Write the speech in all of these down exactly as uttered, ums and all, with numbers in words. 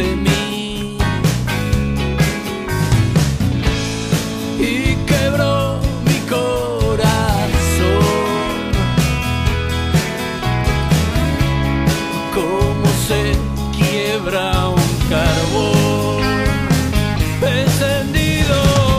ante mí y quebró mi corazón como se quiebra un carbón encendido.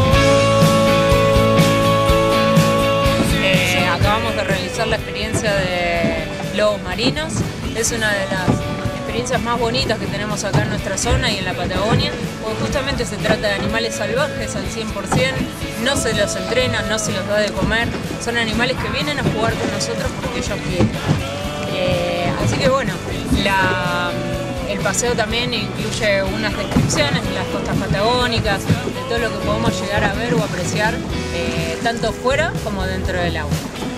Eh, acabamos de realizar la experiencia de lobos marinos. Es una de las experiencias más bonitas que tenemos acá en nuestra zona y en la Patagonia, porque justamente se trata de animales salvajes al cien por cien, no se los entrena, no se los da de comer, son animales que vienen a jugar con nosotros porque ellos quieren. Eh, así que bueno, la, el paseo también incluye unas descripciones de las costas patagónicas, de todo lo que podemos llegar a ver o apreciar, eh, tanto fuera como dentro del agua.